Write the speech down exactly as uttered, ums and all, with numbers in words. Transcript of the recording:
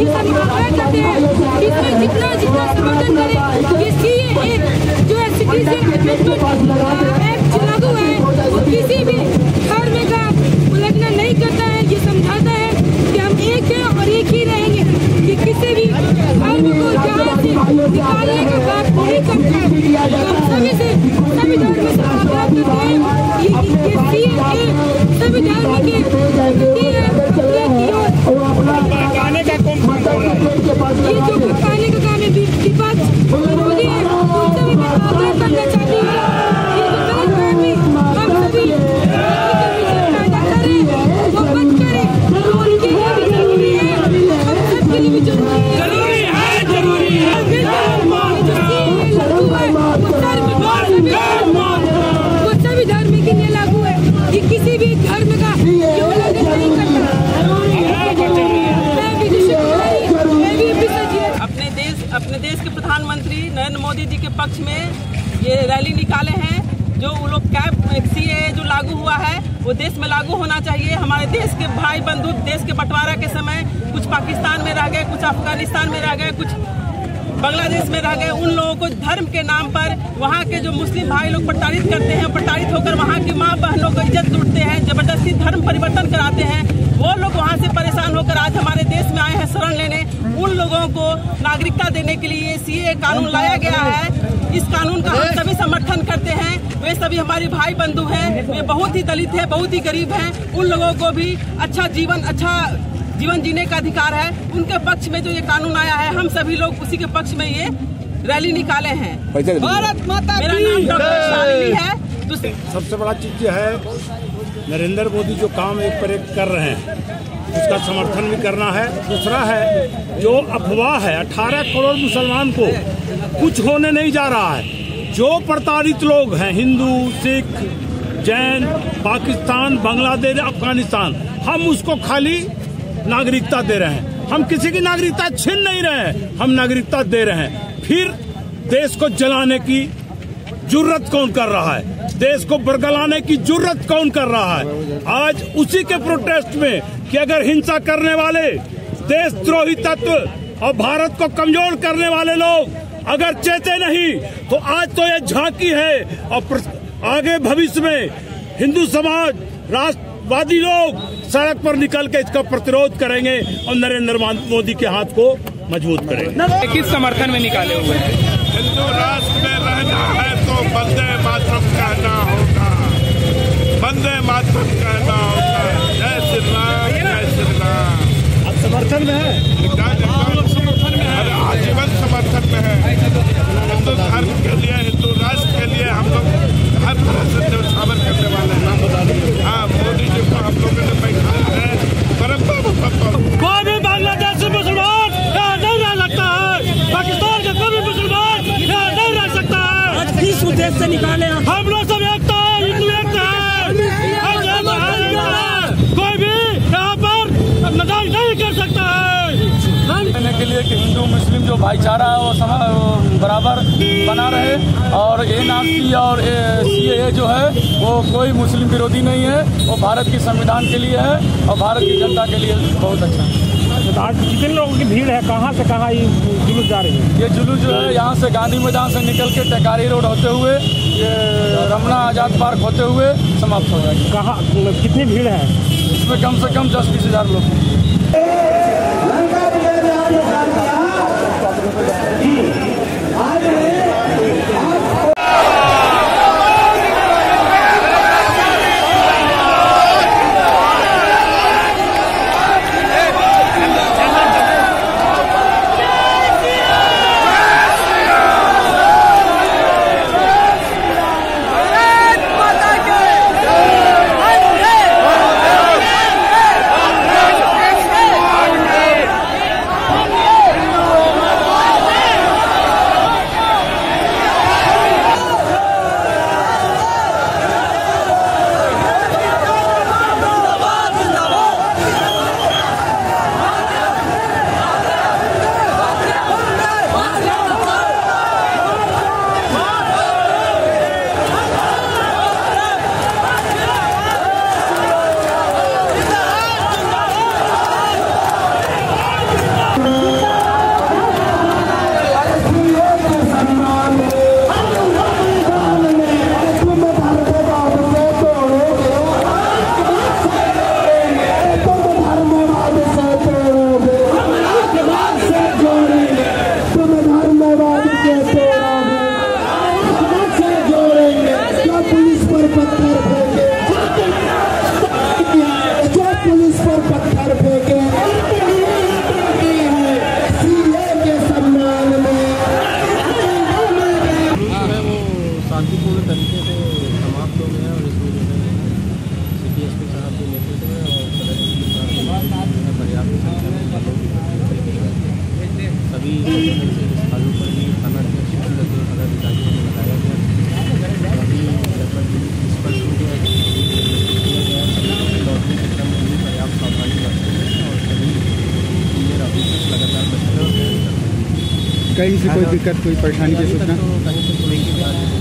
मोदी सब आग्रह करते हैं इसमें जितना जितना समर्थन करें। ये सीएए जो है सिटीजन अमेंडमेंट एक्ट लागू है, वो किसी भी धर्म का उल्लंघन नहीं करता है। ये समझाता है कि हम एक हैं और एक ही रहेंगे, कि किसी भी धर्म को जहाँ से निकालने का बात नहीं करता। हम सभी से सभी धर्म से आग्रह करते हैं ये सीएए सभी धर्म के ये जो भड़काने का काम है विपक्ष मोदी है, उनसे भी मैं आग्रह करना चाहती हूँ ये जो गलत फहमी हम सभी पैदा करें वो बंद करें। उनके लिए भी जरूरी है, हम सबके लिए भी जरूरी है, जरूरी है जरूरी है वो सभी धर्म के लिए लागू है, ये किसी भी धर्म का उल्लंघन नहीं करता। अपने देश अपने देश के प्रधानमंत्री नरेंद्र मोदी जी के पक्ष में ये रैली निकाले हैं। जो वो लोग कैब सीएए जो लागू हुआ है वो देश में लागू होना चाहिए। हमारे देश के भाई बंधु देश के बंटवारा के समय कुछ पाकिस्तान में रह गए, कुछ अफगानिस्तान में रह गए, कुछ बांग्लादेश में रह गए। उन लोगों को धर्म के नाम पर वहाँ के जो मुस्लिम भाई लोग प्रताड़ित करते हैं, प्रताड़ित होकर वहाँ की माँ बहनों को इज्जत लूटते हैं, जबरदस्ती धर्म परिवर्तन कराते हैं। वो लोग वहाँ से परेशान होकर आज हमारे देश में आए हैं शरण लेने। उन लोगों को नागरिकता देने के लिए सीएए कानून लाया गया है। इस कानून का हम सभी समर्थन करते हैं। वे सभी हमारे भाई बंधु हैं, वे बहुत ही दलित हैं, बहुत ही गरीब हैं। उन लोगों को भी अच्छा जीवन अच्छा जीवन जीने का अधिकार है। उनके पक्ष में जो ये कानून आया है, हम सभी लोग उसी के पक्ष में ये रैली निकाले हैं। भारत माता मेरा नाम डॉक्टर शालिनी है। सबसे बड़ा चीज ये है नरेंद्र मोदी जो काम एक पर एक कर रहे हैं उसका समर्थन भी करना है। दूसरा है जो अफवाह है अठारह करोड़ मुसलमान को कुछ होने नहीं जा रहा है। जो प्रताड़ित लोग हैं हिंदू, सिख, जैन, पाकिस्तान, बांग्लादेश, अफगानिस्तान, हम उसको खाली नागरिकता दे रहे हैं। हम किसी की नागरिकता छीन नहीं रहे हैं, हम नागरिकता दे रहे हैं। फिर देश को जलाने की जुर्रत कौन कर रहा है? देश को बरगलाने की जुर्रत कौन कर रहा है? आज उसी के प्रोटेस्ट में कि अगर हिंसा करने वाले देशद्रोही तत्व और भारत को कमजोर करने वाले लोग अगर चेते नहीं तो आज तो ये झांकी है और आगे भविष्य में हिंदू समाज, राष्ट्रवादी लोग सड़क पर निकल के इसका प्रतिरोध करेंगे और नरेंद्र मोदी के हाथ को मजबूत करेंगे। किस समर्थन में निकाले हुए हैं? हिंदू राष्ट्र में रहना है तो वंदे मातरम कहना होगा, वंदे मातरम कहना होगा। जय श्री राम, जय श्री राम। अब समर्थन में है, समर्थन में है, आजीवन समर्थन में है। हिंदू धर्म के लिए, हिंदू राष्ट्र के लिए हम लोग हर तरह से न्यौछावर करने वाले हैं। हाँ, मोदी जी को हम लोगों ने बैठा है। कोई भी बांग्लादेश से मुसलमान यहाँ नहीं रह सकता है, पाकिस्तान का कोई भी मुसलमान यहाँ नहीं रह सकता है। किस उद्देश्य से निकाले हम लोग? सब एकता है, हिंदू एकता है। कोई भी यहाँ पर मजाक नहीं कर सकता है। कहने के लिए कि हिंदू मुस्लिम जो भाईचारा है वो बराबर बना रहे और एनआरसी और सीएए जो है वो कोई मुस्लिम विरोधी नहीं है, वो भारत के संविधान के लिए है और भारत की जनता के लिए बहुत अच्छा है। कितने लोगों की भीड़ है? कहाँ से कहाँ ये जुलूस जा रही है? ये जुलूस जो है यहाँ से गांधी मैदान से निकल के टेकारी रोड होते हुए ये रमना आजाद पार्क होते हुए समाप्त हो जाएगी। कहाँ कितनी भीड़ है? इसमें कम से कम दस बीस हजार लोग। कहीं से कोई दिक्कत कोई परेशानी की सूचना?